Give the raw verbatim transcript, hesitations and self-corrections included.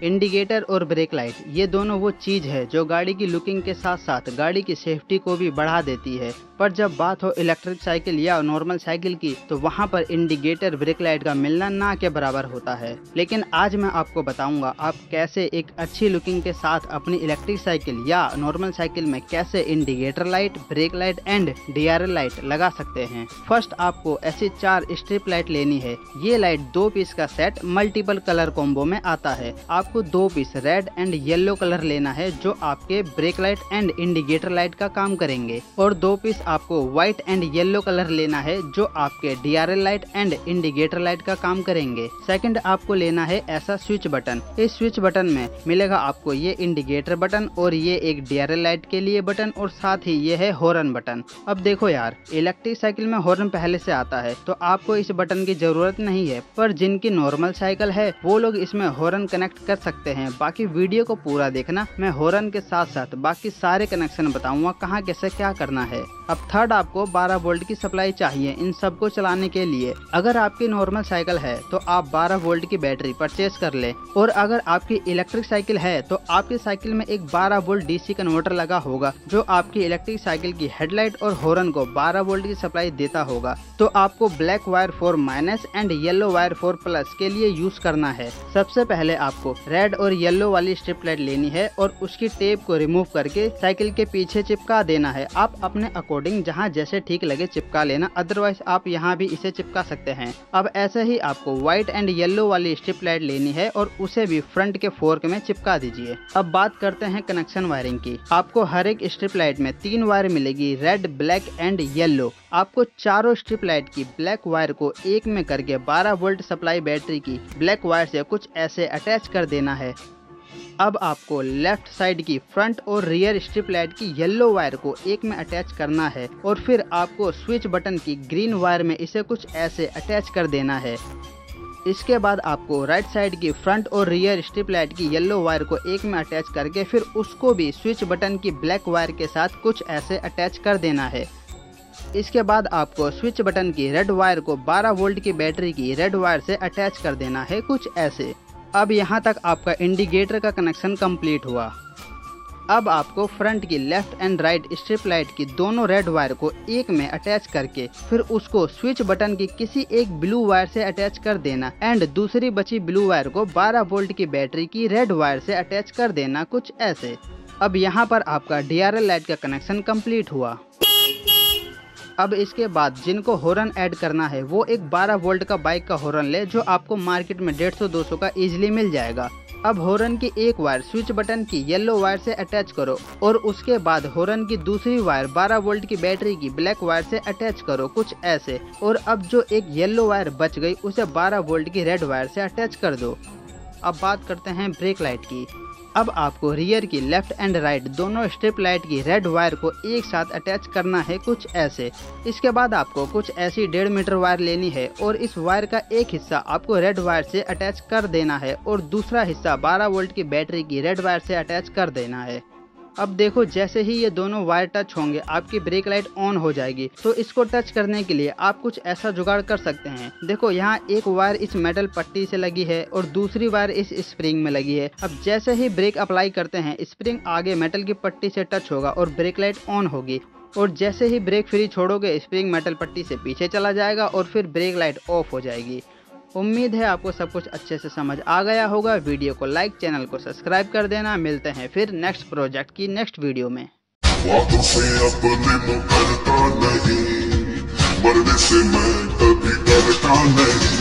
Indicator और brake light ये दोनों वो चीज है जो गाड़ी की लुकिंग के साथ साथ गाड़ी की सेफ्टी को भी बढ़ा देती है। पर जब बात हो इलेक्ट्रिक साइकिल या नॉर्मल साइकिल की तो वहाँ पर इंडिकेटर ब्रेक लाइट का मिलना ना के बराबर होता है। लेकिन आज मैं आपको बताऊंगा आप कैसे एक अच्छी लुकिंग के साथ अपनी इलेक्ट्रिक साइकिल या नॉर्मल साइकिल में कैसे indicator light, brake light and D R L light लगा सकते हैं। फर्स्ट आपको ऐसी चार स्ट्रिप लाइट लेनी है। ये लाइट दो पीस का सेट मल्टीपल कलर कॉम्बो में आता है। आपको दो piece red and yellow colour लेना है जो आपके brake light and indicator light का काम करेंगे, और दो पीस आपको व्हाइट एंड येलो कलर लेना है जो आपके D R L light and indicator light का काम करेंगे। सेकंड आपको लेना है ऐसा स्विच बटन। इस स्विच बटन में मिलेगा आपको ये इंडिकेटर बटन और ये एक डी आर एल लाइट के लिए बटन और साथ ही ये है हॉर्न बटन। अब देखो यार, इलेक्ट्रिक साइकिल में हॉर्न पहले से आता है तो आपको इस बटन की जरूरत नहीं है, पर जिनकी नॉर्मल साइकिल है वो लोग इसमें हॉर्न कनेक्ट कर सकते हैं। बाकी वीडियो को पूरा देखना, मैं हॉर्न के साथ साथ बाकी सारे कनेक्शन बताऊंगा कहाँ कैसे क्या करना है। अब थर्ड आपको बारह वोल्ट की सप्लाई चाहिए इन सबको चलाने के लिए। अगर आपकी नॉर्मल साइकिल है तो आप बारह वोल्ट की बैटरी परचेज कर ले, और अगर आपकी इलेक्ट्रिक साइकिल है तो आपकी साइकिल में एक बारह वोल्ट डी सी कन्वर्टर लगा होगा जो आपकी इलेक्ट्रिक साइकिल की हेडलाइट और हॉर्न को बारह वोल्ट की सप्लाई देता होगा। तो आपको black wire for minus and yellow wire for plus के लिए यूज करना है। सबसे पहले आपको रेड और येलो वाली स्ट्रिप लाइट लेनी है और उसकी टेप को रिमूव करके साइकिल के पीछे चिपका देना है। आप अपने अकॉर्डिंग जहां जैसे ठीक लगे चिपका लेना, अदरवाइज आप यहां भी इसे चिपका सकते हैं। अब ऐसे ही आपको व्हाइट एंड येलो वाली स्ट्रिप लाइट लेनी है और उसे भी फ्रंट के फोर्क में चिपका दीजिए। अब बात करते हैं कनेक्शन वायरिंग की। आपको हर एक स्ट्रिप लाइट में तीन वायर मिलेगी, रेड, ब्लैक एंड येलो। आपको चारों स्ट्रिप लाइट की ब्लैक वायर को एक में करके बारह वोल्ट सप्लाई बैटरी की ब्लैक वायर से कुछ ऐसे अटैच कर देना है। अब आपको लेफ्ट साइड की फ्रंट और रियर स्ट्रिप लाइट की येलो वायर को एक में अटैच करना है, और फिर आपको स्विच बटन की ग्रीन वायर में इसे कुछ ऐसे अटैच कर देना है। इसके बाद आपको राइट साइड की फ्रंट और रियर स्ट्रिप लाइट की येलो वायर को एक में अटैच करके फिर उसको भी स्विच बटन की ब्लैक वायर के साथ कुछ ऐसे अटैच कर देना है। इसके बाद आपको स्विच बटन की रेड वायर को बारह वोल्ट की बैटरी की रेड वायर से अटैच कर देना है कुछ ऐसे। अब यहाँ तक आपका इंडिकेटर का कनेक्शन कंप्लीट हुआ। अब आपको फ्रंट की left and right strip light की दोनों रेड वायर को एक में अटैच करके फिर उसको स्विच बटन की किसी एक ब्लू वायर से अटैच कर देना, एंड दूसरी बची ब्लू वायर को बारह वोल्ट की बैटरी की रेड वायर से अटैच कर देना कुछ ऐसे। अब यहाँ पर आपका डी आर एल लाइट का कनेक्शन कंप्लीट हुआ। अब इसके बाद जिनको हॉर्न ऐड करना है वो एक बारह वोल्ट का बाइक का हॉर्न ले जो आपको मार्केट में डेढ़ सौ दो सौ का इजीली मिल जाएगा। अब हॉर्न की एक वायर स्विच बटन की येलो वायर से अटैच करो और उसके बाद हॉर्न की दूसरी वायर बारह वोल्ट की बैटरी की ब्लैक वायर से अटैच करो कुछ ऐसे। और अब जो एक येलो वायर बच गई उसे बारह वोल्ट की रेड वायर से अटैच कर दो। अब बात करते हैं ब्रेक लाइट की। अब आपको रियर की लेफ्ट एंड राइट दोनों स्ट्रिप लाइट की रेड वायर को एक साथ अटैच करना है कुछ ऐसे। इसके बाद आपको कुछ ऐसी डेढ़ मीटर वायर लेनी है और इस वायर का एक हिस्सा आपको रेड वायर से अटैच कर देना है और दूसरा हिस्सा बारह वोल्ट की बैटरी की रेड वायर से अटैच कर देना है। अब देखो, जैसे ही ये दोनों वायर टच होंगे आपकी ब्रेक लाइट ऑन हो जाएगी। तो इसको टच करने के लिए आप कुछ ऐसा जुगाड़ कर सकते हैं। देखो, यहाँ एक वायर इस मेटल पट्टी से लगी है और दूसरी वायर इस स्प्रिंग में लगी है। अब जैसे ही ब्रेक अप्लाई करते हैं स्प्रिंग आगे मेटल की पट्टी से टच होगा और ब्रेक लाइट ऑन होगी, और जैसे ही ब्रेक फ्री छोड़ोगे स्प्रिंग मेटल पट्टी से पीछे चला जाएगा और फिर ब्रेक लाइट ऑफ हो जाएगी। उम्मीद है आपको सब कुछ अच्छे से समझ आ गया होगा। वीडियो को लाइक, चैनल को सब्सक्राइब कर देना। मिलते हैं फिर नेक्स्ट प्रोजेक्ट की नेक्स्ट वीडियो में। वादों से अपने मुकरता नहीं, मरने से मैं कभी डरता नहीं।